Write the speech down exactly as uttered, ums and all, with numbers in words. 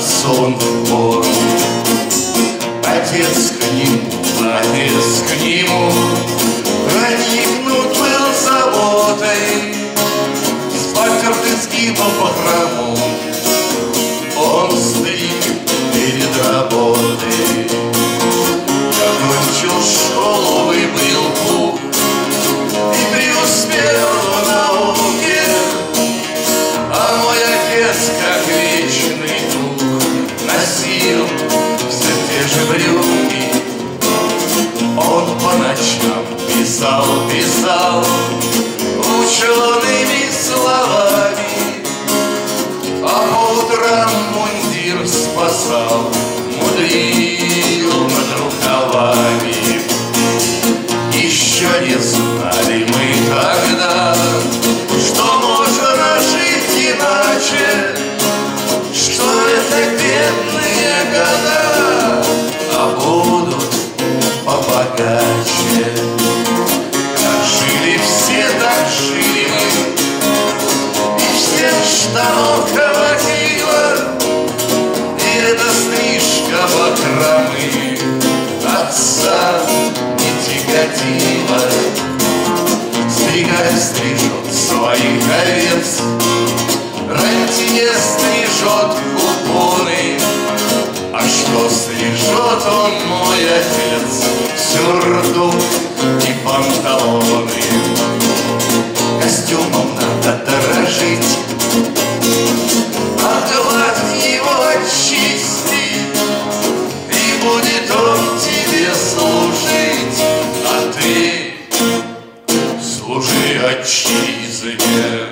отцом в гору. Отец к нему, отец к нему проникнут был заботой, спатерты сгибом по храму он стоит перед работой. Окончил школу и был пух, и преуспел в науке, а мой отец, как вечный дух, носил все те же брюки. Он по ночам писал, писал учеными словами, а по утрам мундир спасал, мудрил над рукавами. Еще не знали мы тогда, что можно жить иначе, что это бедные года, а будут побогаче. Как жили все, так жили мы, и всех штанов хватило, и эта стрижка бахромы отца не тяготила. Стригаль стрижет своих овец, рантье стрижет купоны, а что стрижет он, мой отец? Сюртук и панталоны. Костюмом надо дорожить, а гладь его очисти, и будет он тебе служить, а ты служи отчизне.